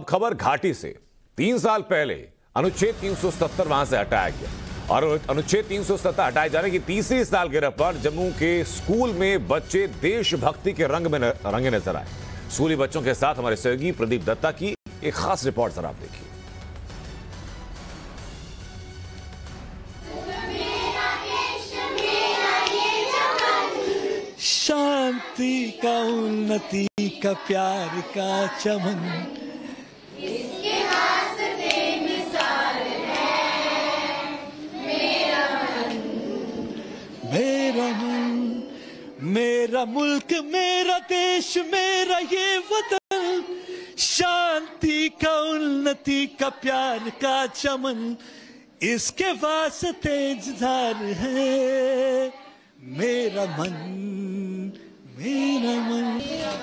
खबर घाटी से। 3 साल पहले अनुच्छेद 370 वहां से हटाया गया और अनुच्छेद 370 हटाए जाने की तीसरी सालगिरह पर जम्मू के स्कूल में बच्चे देशभक्ति के रंग में रंगे नजर आए। स्कूली बच्चों के साथ हमारे सहयोगी प्रदीप दत्ता की एक खास रिपोर्ट जरा आप देखिए। शांति का, उन्नति का, प्यार का चमन, इसके वास्ते मिसाल है मेरा मन। मेरा मन, मेरा मुल्क, मेरा देश, मेरा ये वतन, शांति का, उन्नति का, प्यार का चमन, इसके वास्ते इंतजार है मेरा मन, मेरा मन।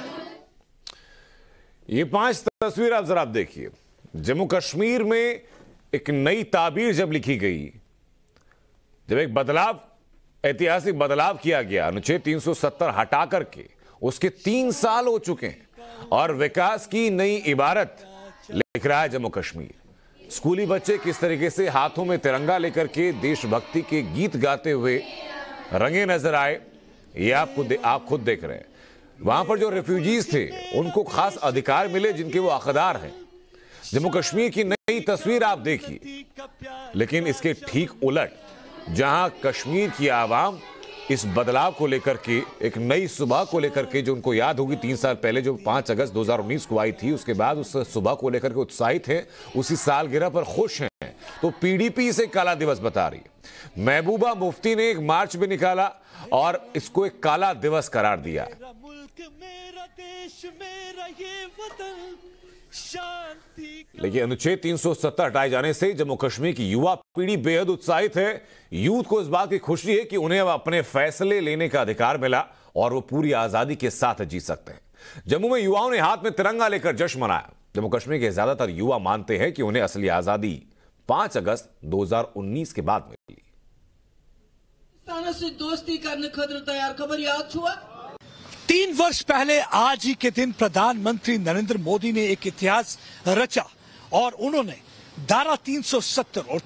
ये 5 तस्वीर आप जरा देखिए। जम्मू कश्मीर में एक नई ताबीर जब लिखी गई, जब एक बदलाव, ऐतिहासिक बदलाव किया गया, अनुच्छेद 370 हटा करके उसके 3 साल हो चुके हैं और विकास की नई इबारत लिख रहा है जम्मू कश्मीर। स्कूली बच्चे किस तरीके से हाथों में तिरंगा लेकर के देशभक्ति के गीत गाते हुए रंगे नजर आए, ये आप खुद देख रहे हैं। वहां पर जो रेफ्यूजीज थे उनको खास अधिकार मिले जिनके वो हकदार हैं। जम्मू कश्मीर की नई तस्वीर आप देखिए, लेकिन इसके ठीक उलट, जहां कश्मीर की आवाम इस बदलाव को लेकर के, एक नई सुबह को लेकर के, जो उनको याद होगी 3 साल पहले जो 5 अगस्त 2019 को आई थी, उसके बाद उस सुबह को लेकर के उत्साहित हैं, उसी सालगिरह पर खुश हैं, तो पीडीपी इसे काला दिवस बता रही है। महबूबा मुफ्ती ने एक मार्च भी निकाला और इसको एक काला दिवस करार दिया। मेरा मुल्क, मेरा देश, मेरा ये वतन, शांति। लेकिन अनुच्छेद 370 हटाए जाने से जम्मू कश्मीर की युवा पीढ़ी बेहद उत्साहित है। यूथ को इस बात की खुशी है कि उन्हें अब अपने फैसले लेने का अधिकार मिला और वो पूरी आजादी के साथ जी सकते हैं। जम्मू में युवाओं ने हाथ में तिरंगा लेकर जश्न मनाया। जम्मू कश्मीर के ज्यादातर युवा मानते हैं कि उन्हें असली आजादी 5 अगस्त 2019 के बाद मिली। से दोस्ती करने खतर तैयार, खबर याद छुआ। 3 वर्ष पहले आज ही के दिन प्रधानमंत्री नरेंद्र मोदी ने एक इतिहास रचा और उन्होंने धारा 370 और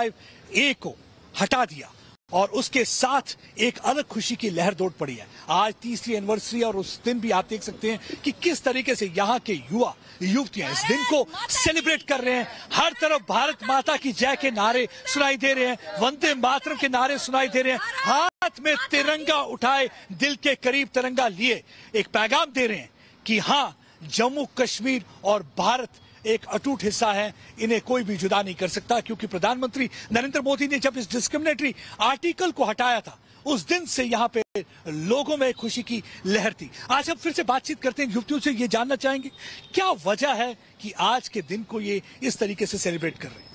35A को हटा दिया और उसके साथ एक अलग खुशी की लहर दौड़ पड़ी है। आज तीसरी एनिवर्सरी और उस दिन भी आप देख सकते हैं कि किस तरीके से यहाँ के युवा युवतियां इस दिन को सेलिब्रेट कर रहे हैं। हर तरफ भारत माता की जय के नारे सुनाई दे रहे हैं, वंदे मातरम के नारे सुनाई दे रहे हैं, हाथ में तिरंगा उठाए, दिल के करीब तिरंगा लिए एक पैगाम दे रहे हैं कि हाँ, जम्मू कश्मीर और भारत एक अटूट हिस्सा है, इन्हें कोई भी जुदा नहीं कर सकता। क्योंकि प्रधानमंत्री नरेंद्र मोदी ने जब इस डिस्क्रिमिनेटरी आर्टिकल को हटाया था, उस दिन से यहाँ पे लोगों में खुशी की लहर थी। आज हम फिर से बातचीत करते हैं युवतियों से, ये जानना चाहेंगे क्या वजह है कि आज के दिन को ये इस तरीके से सेलिब्रेट कर रहे हैं।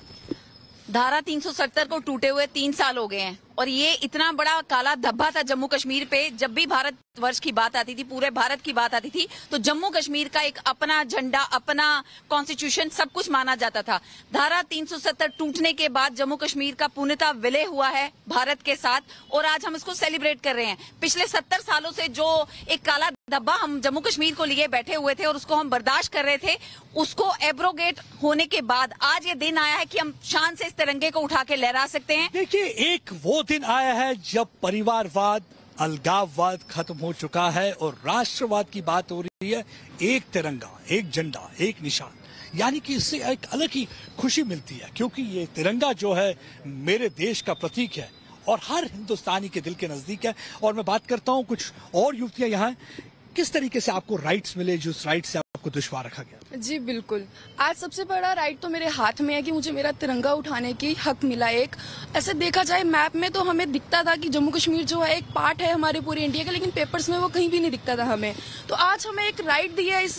धारा 370 को टूटे हुए 3 साल हो गए हैं और ये इतना बड़ा काला धब्बा था जम्मू कश्मीर पे। जब भी भारत वर्ष की बात आती थी, पूरे भारत की बात आती थी, तो जम्मू कश्मीर का एक अपना झंडा, अपना कॉन्स्टिट्यूशन, सब कुछ माना जाता था। धारा 370 टूटने के बाद जम्मू कश्मीर का पूर्णतः विलय हुआ है भारत के साथ और आज हम इसको सेलिब्रेट कर रहे हैं। पिछले 70 सालों से जो एक काला धब्बा हम जम्मू कश्मीर को लिए बैठे हुए थे और उसको हम बर्दाश्त कर रहे थे, उसको एब्रोगेट होने के बाद आज ये दिन आया है कि हम शान से इस तिरंगे को उठा के लहरा सकते हैं। देखिए, एक वो दिन आया है जब परिवारवाद, अलगाववाद खत्म हो चुका है और राष्ट्रवाद की बात हो रही है। एक तिरंगा, एक झंडा, एक निशान, यानी कि इससे एक अलग ही खुशी मिलती है क्योंकि ये तिरंगा जो है मेरे देश का प्रतीक है और हर हिंदुस्तानी के दिल के नजदीक है। और मैं बात करता हूं कुछ और युवतियां यहाँ, किस तरीके से आपको राइट्स मिले जिस राइट से आपको दुश्वार रखा गया। जी बिल्कुल, आज सबसे बड़ा राइट तो मेरे हाथ में है कि मुझे मेरा तिरंगा उठाने की हक मिला। एक ऐसे देखा जाए मैप में तो हमें दिखता था कि जम्मू कश्मीर जो है एक पार्ट है हमारे पूरे इंडिया का, लेकिन पेपर्स में वो कहीं भी नहीं दिखता था हमें। तो आज हमें एक राइट दिया, इस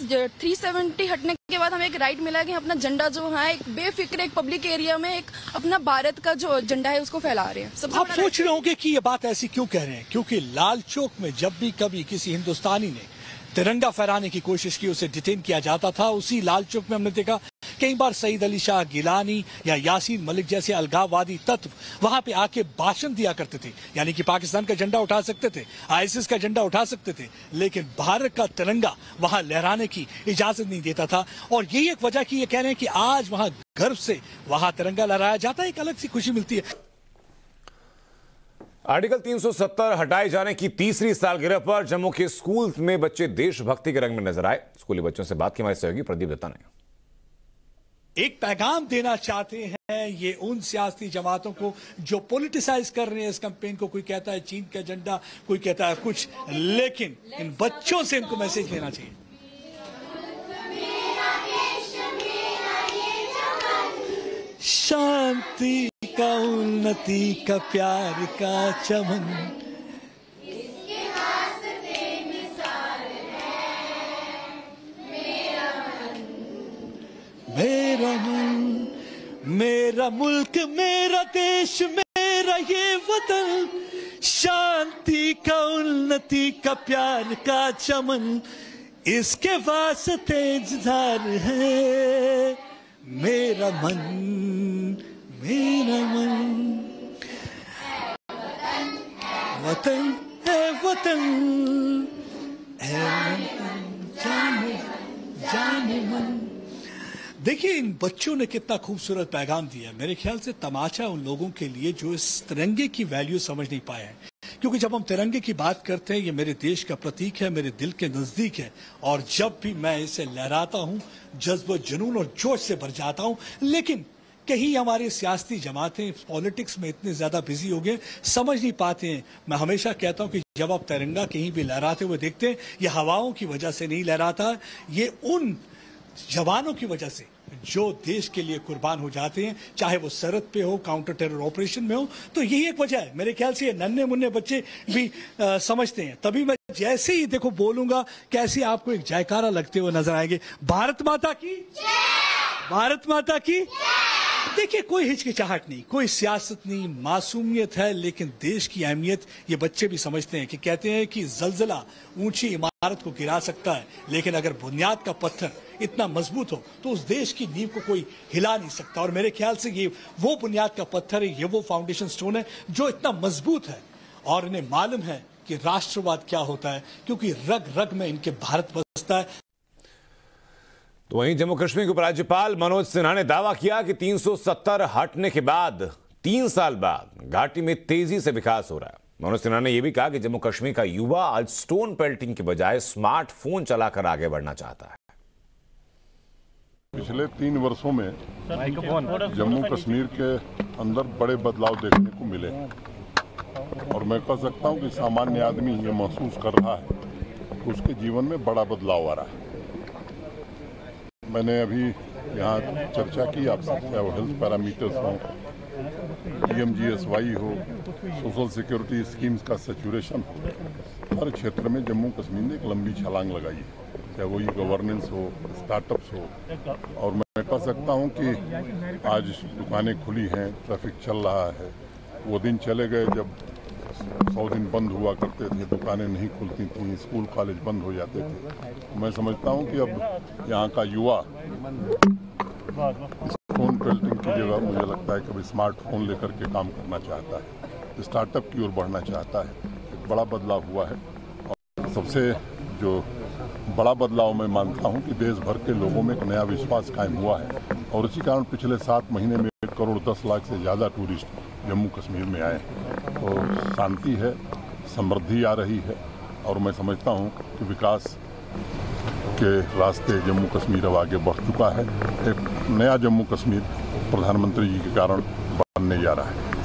370 हटने के बाद हमें एक राइट मिला कि अपना झंडा जो है एक बेफिक्र एक पब्लिक एरिया में एक अपना भारत का जो झंडा है उसको फैला रहे हैं। आप सोच रहे होंगे कि ये बात ऐसी क्यों कह रहे हैं, क्योंकि लाल चौक में जब भी कभी किसी हिंदुस्तानी ने तिरंगा फहराने की कोशिश की, उसे डिटेन किया जाता था। उसी लाल चौक में हमने देखा कई बार सईद अली शाह गिलानी या यासीन मलिक जैसे अलगाववादी तत्व वहां पे आके भाषण दिया करते थे, यानी कि पाकिस्तान का झंडा उठा सकते थे, आईएसआईएस का झंडा उठा सकते थे, लेकिन भारत का तिरंगा वहां लहराने की इजाजत नहीं देता था। और यही एक वजह की ये कह रहे हैं कि आज वहां गर्व से वहां तिरंगा लहराया जाता है, एक अलग सी खुशी मिलती है। आर्टिकल 370 हटाए जाने की तीसरी सालगिरह पर जम्मू के स्कूल में बच्चे देशभक्ति के रंग में नजर आए। स्कूली बच्चों से बात की हमारे सहयोगी प्रदीप दत्ता ने। एक पैगाम देना चाहते हैं ये उन सियासी जमातों को जो पॉलिटिसाइज कर रहे हैं इस कैंपेन को। कोई कहता है चीन का झंडा, कोई कहता है कुछ, लेकिन इन बच्चों से इनको मैसेज लेना चाहिए। शांति का, उन्नति का, प्यार का चमन, इसके वास्ते मिसाल है मेरा मन। मेरा मन, मेरा मुल्क, मेरा देश, मेरा ये वतन, शांति का, उन्नति का, प्यार का चमन, इसके वास्ते इंतजार है मेरा मन, मेरा मन। वतन है वतन, है वतन, जाने जाने मन। देखिए इन बच्चों ने कितना खूबसूरत पैगाम दिया। मेरे ख्याल से तमाचा उन लोगों के लिए जो इस तिरंगे की वैल्यू समझ नहीं पाए हैं, क्योंकि जब हम तिरंगे की बात करते हैं ये मेरे देश का प्रतीक है, मेरे दिल के नजदीक है, और जब भी मैं इसे लहराता हूं जज्बा, जुनून और जोश से भर जाता हूं। लेकिन कहीं हमारी सियासी जमातें पॉलिटिक्स में इतने ज्यादा बिजी हो गए, समझ नहीं पाते हैं। मैं हमेशा कहता हूं कि जब आप तिरंगा कहीं भी लहराते हुए देखते हैं, ये हवाओं की वजह से नहीं लहराता, ये उन जवानों की वजह से जो देश के लिए कुर्बान हो जाते हैं, चाहे वो सरहद पे हो, काउंटर टेरर ऑपरेशन में हो। तो यही एक वजह है। मेरे ख्याल से ये नन्हे मुन्ने बच्चे भी समझते हैं। तभी मैं जैसे ही देखो बोलूंगा कैसे आपको एक जयकारा लगते हुए नजर आएंगे। भारत माता की, भारत माता की। देखिए कोई हिचकिचाहट नहीं, कोई सियासत नहीं, मासूमियत है, लेकिन देश की अहमियत ये बच्चे भी समझते हैं। कि कहते हैं कि जलजला ऊंची इमारत को गिरा सकता है, लेकिन अगर बुनियाद का पत्थर इतना मजबूत हो तो उस देश की नींव को कोई हिला नहीं सकता। और मेरे ख्याल से ये वो बुनियाद का पत्थर है, ये वो फाउंडेशन स्टोन है जो इतना मजबूत है। और इन्हें मालूम है कि राष्ट्रवाद क्या होता है, क्योंकि रग रग में इनके भारत बसता है। तो वहीं जम्मू कश्मीर के उपराज्यपाल मनोज सिन्हा ने दावा किया कि 370 हटने के बाद 3 साल बाद घाटी में तेजी से विकास हो रहा है। मनोज सिन्हा ने यह भी कहा कि जम्मू कश्मीर का युवा आज स्टोन पेल्टिंग के बजाय स्मार्टफोन चलाकर आगे बढ़ना चाहता है। पिछले 3 वर्षों में जम्मू कश्मीर के अंदर बड़े बदलाव देखने को मिले, और मैं कह सकता हूं कि सामान्य आदमी ये महसूस कर रहा है कि उसके जीवन में बड़ा बदलाव आ रहा है। मैंने अभी यहाँ चर्चा की आपसे, चाहे वो हेल्थ पैरामीटर्स हो, PMGSY हो, सोशल सिक्योरिटी स्कीम्स का सैचुरेशन हो, हर क्षेत्र में जम्मू कश्मीर ने एक लंबी छलांग लगाई है, चाहे वो गवर्नेंस हो, स्टार्टअप्स हो। और मैं कह सकता हूँ कि आज दुकानें खुली हैं, ट्रैफिक चल रहा है। वो दिन चले गए जब 100 दिन बंद हुआ करते थे, दुकानें नहीं खुलती थीं, स्कूल कॉलेज बंद हो जाते थे। मैं समझता हूं कि अब यहाँ का युवा स्टोन पेल्टिंग की जगह मुझे लगता है कि अब स्मार्टफोन लेकर के काम करना चाहता है, स्टार्टअप की ओर बढ़ना चाहता है। एक बड़ा बदलाव हुआ है, और सबसे जो बड़ा बदलाव मैं मानता हूं कि देश भर के लोगों में एक नया विश्वास कायम हुआ है, और इसी कारण पिछले 7 महीने में 1 करोड़ 10 लाख से ज़्यादा टूरिस्ट जम्मू कश्मीर में आए। तो शांति है, समृद्धि आ रही है, और मैं समझता हूं कि विकास के रास्ते जम्मू कश्मीर अब आगे बढ़ चुका है। एक नया जम्मू कश्मीर प्रधानमंत्री जी के कारण बनने जा रहा है।